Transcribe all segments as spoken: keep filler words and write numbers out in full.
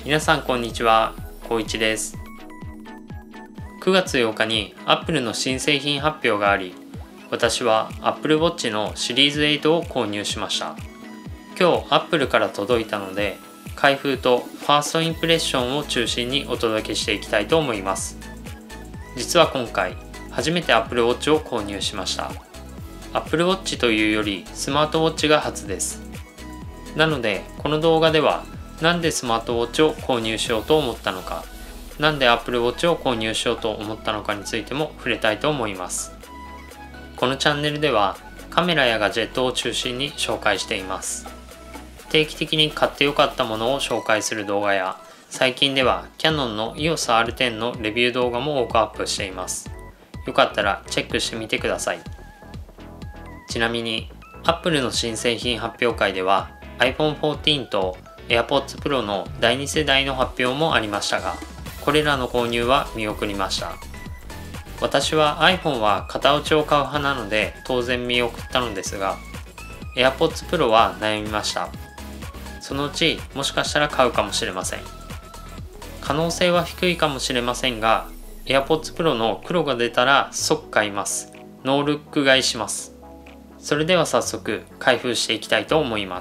皆さんこんにちは、こういちです。くがつようかに Apple の新製品発表があり、私は Apple Watch のシリーズエイトを購入しました。今日 Apple から届いたので、開封とファーストインプレッションを中心にお届けしていきたいと思います。実は今回、初めて Apple Watch を購入しました。Apple Watch というよりスマートウォッチが初です。なので、この動画ではなんでスマートウォッチを購入しようと思ったのか、なんで Apple Watch を購入しようと思ったのかについても触れたいと思います。このチャンネルではカメラやガジェットを中心に紹介しています。定期的に買ってよかったものを紹介する動画や、最近では Canon の イーオスアールテン のレビュー動画も多くアップしています。よかったらチェックしてみてください。ちなみに Apple の新製品発表会では アイフォンフォーティーン と AirPods Pro のだいに世代の発表もありましたが、これらの購入は見送りました。私は iPhone は型落ちを買う派なので当然見送ったのですが、 AirPods Pro は悩みました。そのうちもしかしたら買うかもしれません。可能性は低いかもしれませんが、 AirPods Pro の黒が出たら即買います。ノールック買いします。それでは早速開封していきたいと思います。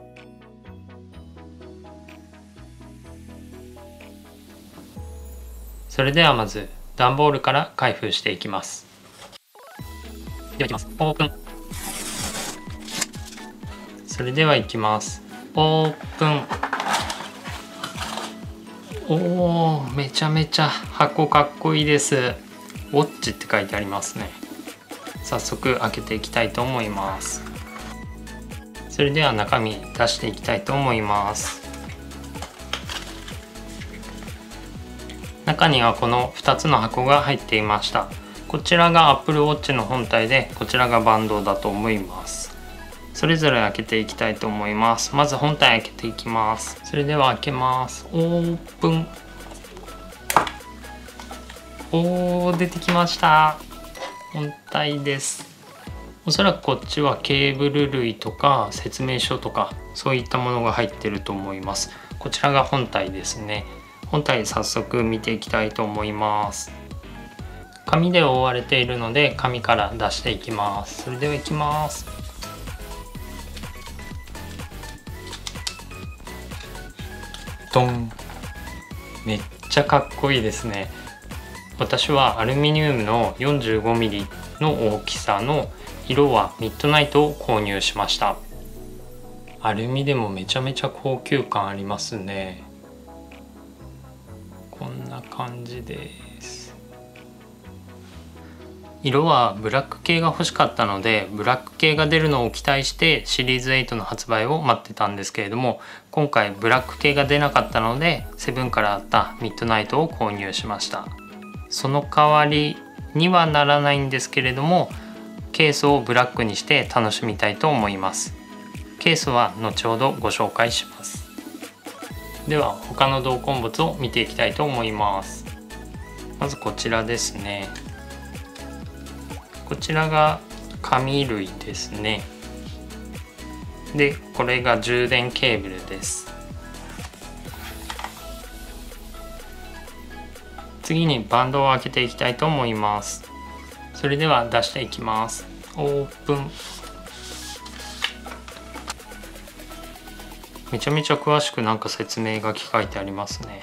それではまず段ボールから開封していきます。ではいきます。オープン。それではいきます。オープン。おー、めちゃめちゃ箱かっこいいです。ウォッチって書いてありますね。早速開けていきたいと思います。それでは中身出していきたいと思います。中にはこのふたつの箱が入っていました。こちらが Apple Watch の本体で、こちらがバンドだと思います。それぞれ開けていきたいと思います。まず本体開けていきます。それでは開けます。オープン。おー、出てきました。本体です。おそらくこっちはケーブル類とか説明書とかそういったものが入ってると思います。こちらが本体ですね。本体早速見ていきたいと思います。紙で覆われているので紙から出していきます。それではいきます。ドン。めっちゃかっこいいですね。私はアルミニウムの よんじゅうごミリ の大きさの色はミッドナイトを購入しました。アルミでもめちゃめちゃ高級感ありますね。こんな感じです。色はブラック系が欲しかったので、ブラック系が出るのを期待してシリーズエイトの発売を待ってたんですけれども、今回ブラック系が出なかったのでセブンからあったミッドナイトを購入しました。その代わりにはならないんですけれども、ケースをブラックにして楽しみたいと思います。ケースは後ほどご紹介します。では他の同梱物を見ていきたいと思います。まずこちらですね。こちらが紙類ですね。で、これが充電ケーブルです。次にバンドを開けていきたいと思います。それでは出していきます。オープン。めちゃめちゃ詳しくなんか説明が書いてありますね。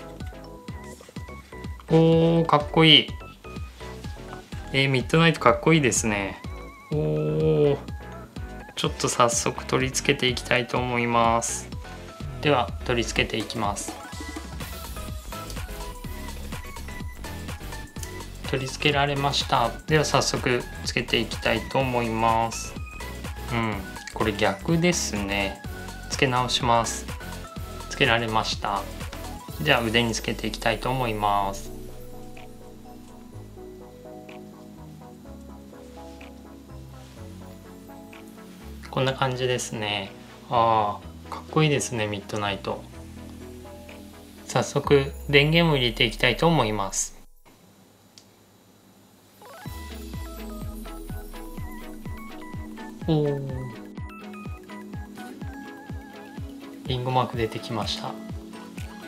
おー、かっこいい。えー、ミッドナイトかっこいいですね。おー、ちょっと早速取り付けていきたいと思います。では取り付けていきます。取り付けられました。では早速つけていきたいと思います。うん、これ逆ですね。つけ直します。つけられました。じゃあ腕につけていきたいと思います。こんな感じですね。ああ、かっこいいですね、ミッドナイト。早速電源を入れていきたいと思います。おー、リンゴマーク出てきました。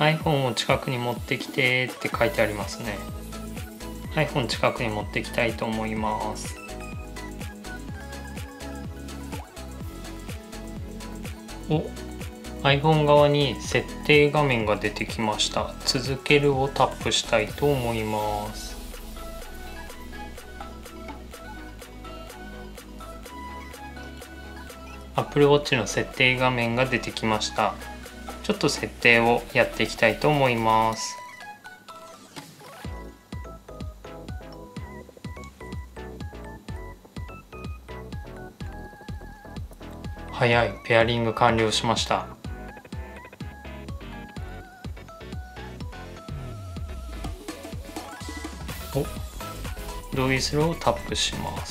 iPhone を近くに持ってきてって書いてありますね。 iPhone 近くに持ってきたいと思います。お、iPhone 側に設定画面が出てきました。続けるをタップしたいと思います。Apple Watch の設定画面が出てきました。ちょっと設定をやっていきたいと思います。早い、ペアリング完了しました。お、同意するをタップします。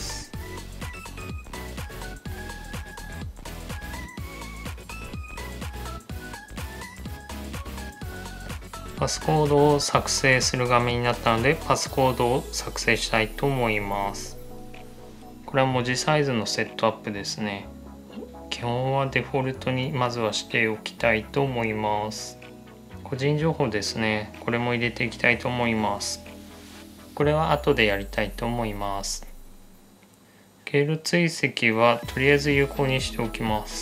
パスコードを作成する画面になったので、パスコードを作成したいと思います。これは文字サイズのセットアップですね。基本はデフォルトにまずはしておきたいと思います。個人情報ですね。これも入れていきたいと思います。これは後でやりたいと思います。経路追跡はとりあえず有効にしておきます。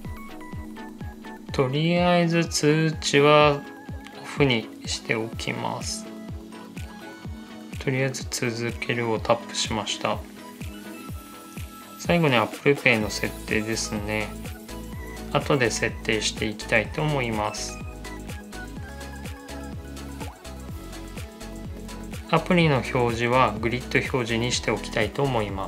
とりあえず通知はオフにしておきます。とりあえず続けるをタップしました。最後に Apple Pay の設定ですね。後で設定していきたいと思います。アプリの表示はグリッド表示にしておきたいと思います。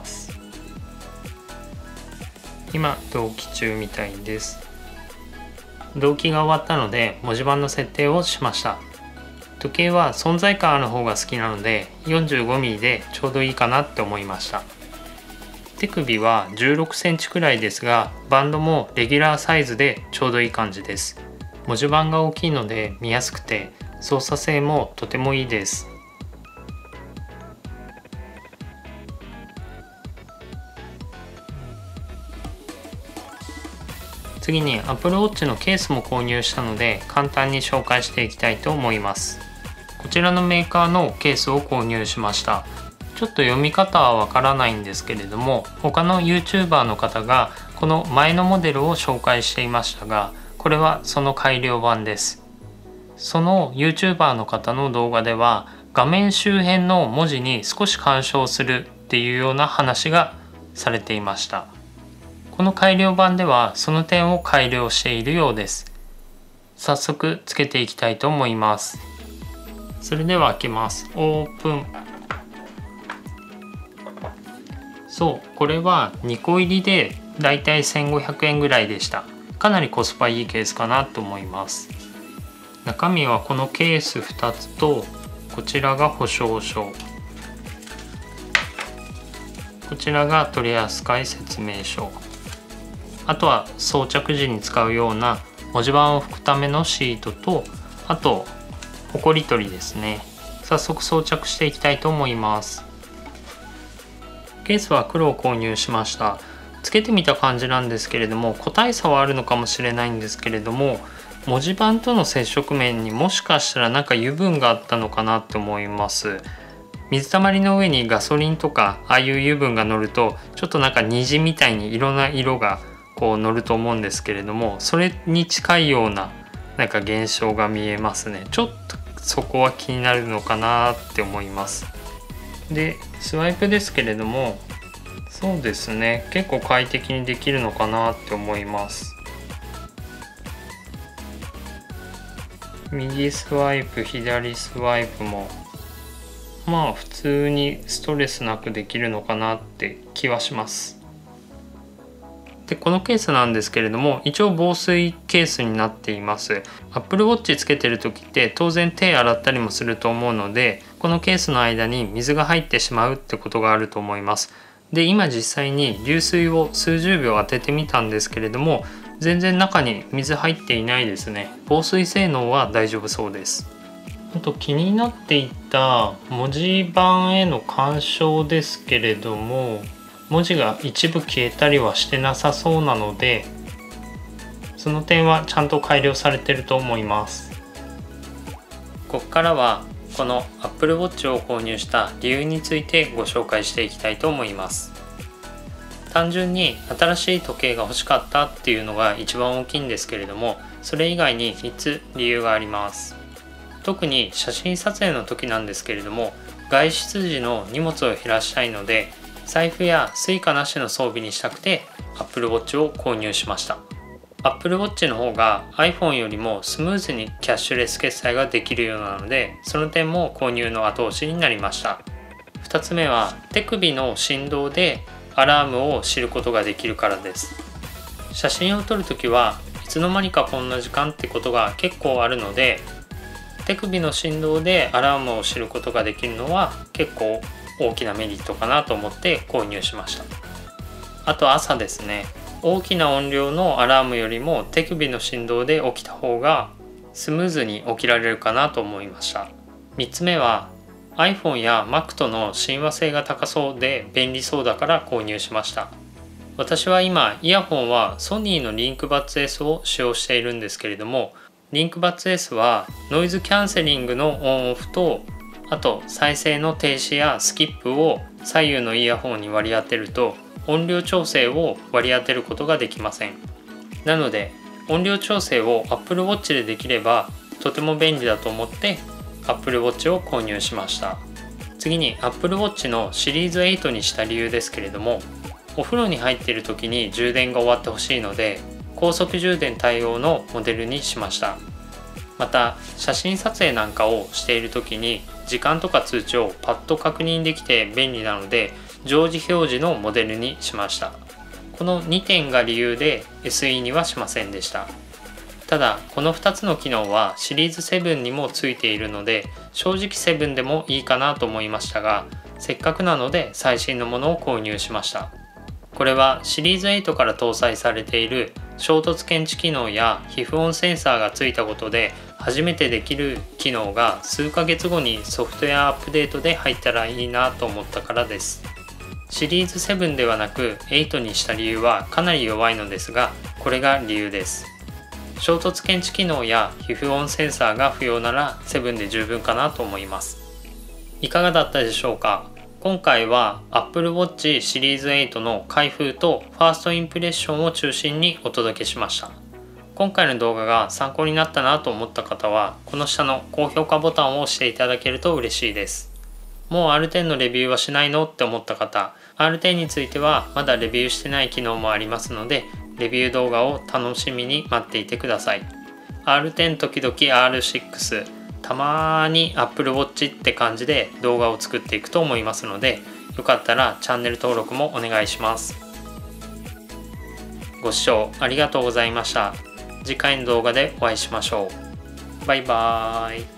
今同期中みたいです。同期が終わったので文字盤の設定をしました。時計は存在感ある方が好きなので よんじゅうごミリ でちょうどいいかなって思いました。手首はじゅうろくセンチくらいですが、バンドもレギュラーサイズでちょうどいい感じです。文字盤が大きいので見やすくて操作性もとてもいいです。次に Apple Watch のケースも購入したので簡単に紹介していきたいと思います。こちらのメーカーのケースを購入しました。ちょっと読み方はわからないんですけれども、他の YouTuber の方がこの前のモデルを紹介していましたが、これはその改良版です。その YouTuber の方の動画では画面周辺の文字に少し干渉するっていうような話がされていました。この改良版ではその点を改良しているようです。早速つけていきたいと思います。それでは開けます。オープン。そう、これはにこ入りでだいたいせんごひゃくえんぐらいでした。かなりコスパいいケースかなと思います。中身はこのケースふたつと、こちらが保証書、こちらが取扱説明書、あとは装着時に使うような文字盤を拭くためのシートと、あとほこり取りですね。早速装着していきたいと思います。ケースは黒を購入しました。つけてみた感じなんですけれども、個体差はあるのかもしれないんですけれども、文字盤との接触面にもしかしたらなんか油分があったのかなって思います。水たまりの上にガソリンとかああいう油分が乗ると、ちょっとなんか虹みたいにいろんな色がこう乗ると思うんですけれども、それに近いようななんか現象が見えますね。ちょっとそこは気になるのかなって思います。で、スワイプですけれども、そうですね、結構快適にできるのかなって思います。右スワイプ、左スワイプもまあ普通にストレスなくできるのかなって気はします。で、このケースなんですけれども、一応防水ケースになっています。Apple Watch つけてる時って当然手洗ったりもすると思うので、このケースの間に水が入ってしまうってことがあると思います。で、今実際に流水を数十秒当ててみたんですけれども、全然中に水入っていないですね。防水性能は大丈夫そうです。あと気になっていた文字盤への干渉ですけれども、文字が一部消えたりはしてなさそうなので、その点はちゃんと改良されてると思います。 ここからはこの Apple Watch を購入した理由についてご紹介していきたいと思います。単純に新しい時計が欲しかったっていうのが一番大きいんですけれども、それ以外にみっつ理由があります。特に写真撮影の時なんですけれども、外出時の荷物を減らしたいので、財布やスイカなしの装備にしたくて Apple Watch を購入しました。Apple Watch の方が iPhone よりもスムーズにキャッシュレス決済ができるようなので、その点も購入の後押しになりました。ふたつめは手首の振動でアラームを知ることができるからです。写真を撮るときはいつの間にかこんな時間ってことが結構あるので、手首の振動でアラームを知ることができるのは結構大きなメリットかなと思って購入しました。あと朝ですね。大きな音量のアラームよりも手首の振動で起きた方がスムーズに起きられるかなと思いました。みっつめは iPhone や Mac との親和性が高そうで便利そうだから購入しました。私は今イヤホンはソニーのリンクバッツ エス を使用しているんですけれども、リンクバッツ エス はノイズキャンセリングのオンオフと、あと再生の停止やスキップを左右のイヤホンに割り当てると音量調整を割り当てることができません。なので音量調整を Apple Watch でできればとても便利だと思って Apple Watch を購入しました。次に Apple Watch のシリーズエイトにした理由ですけれども、お風呂に入っている時に充電が終わってほしいので高速充電対応のモデルにしました。また写真撮影なんかをしている時に時間とか通知をパッと確認できて便利なので常時表示のモデルにしました。このにてんが理由で エスイー にはしませんでした。ただこのふたつの機能はシリーズセブンにもついているので正直セブンでもいいかなと思いましたが、せっかくなので最新のものを購入しました。これはシリーズエイトから搭載されている衝突検知機能や皮膚温センサーがついたことで初めてできる機能が数ヶ月後にソフトウェアアップデートで入ったらいいなと思ったからです。シリーズセブンではなくエイトにした理由はかなり弱いのですが、これが理由です。衝突検知機能や皮膚温センサーが不要ならセブンで十分かなと思います。いかがだったでしょうか。今回は Apple Watch シリーズエイトの開封とファーストインプレッションを中心にお届けしました。今回の動画が参考になったなと思った方はこの下の高評価ボタンを押していただけると嬉しいです。もう アールテン のレビューはしないのって思った方、 アールテン についてはまだレビューしてない機能もありますのでレビュー動画を楽しみに待っていてください。 アールテン 時々 アールシックス、たまに Apple Watch って感じで動画を作っていくと思いますので、よかったらチャンネル登録もお願いします。ご視聴ありがとうございました。次回の動画でお会いしましょう。バイバーイ。